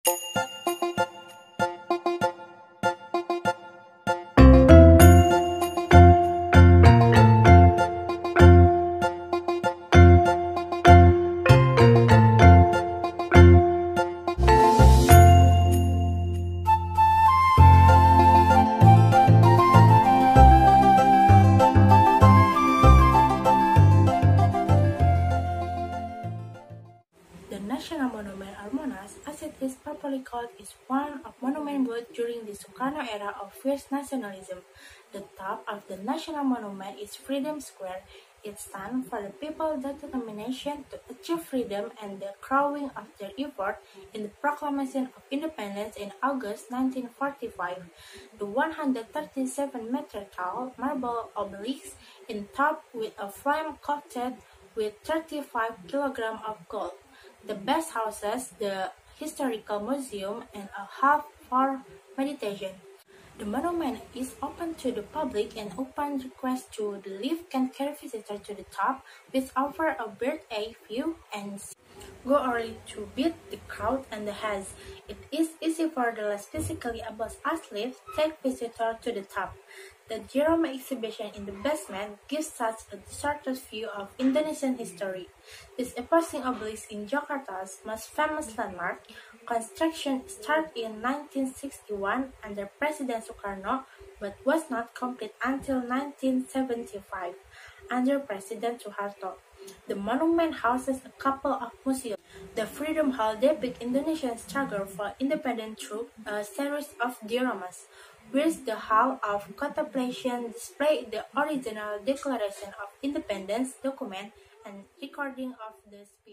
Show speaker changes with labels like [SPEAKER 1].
[SPEAKER 1] The National Monument or Monas, as it is properly called, is one of monument built during the Sukarno era of fierce nationalism. The top of the National Monument is Freedom Square. It stands for the people's determination to achieve freedom and the crowning of their effort in the Proclamation of Independence in August 1945. The 137-meter tall marble obelisk is topped with a flame coated with 35 kilograms of gold. The best houses, the historical museum, and a hub for meditation. The monument is open to the public and upon request to the lift can carry visitors to the top, which offer a bird-eye view and go early to beat the crowd and the haze. It is easy for the less physically able athletes to take visitors to the top. The Jerome exhibition in the basement gives such a distorted view of Indonesian history. This imposing obelisk in Jakarta's most famous landmark. Construction started in 1961 under President Sukarno, but was not complete until 1975 under President Suharto. The monument houses a couple of museums. The Freedom Hall depicts Indonesian struggle for independence through a series of dioramas, whereas the Hall of Contemplation displays the original Declaration of Independence document and recording of the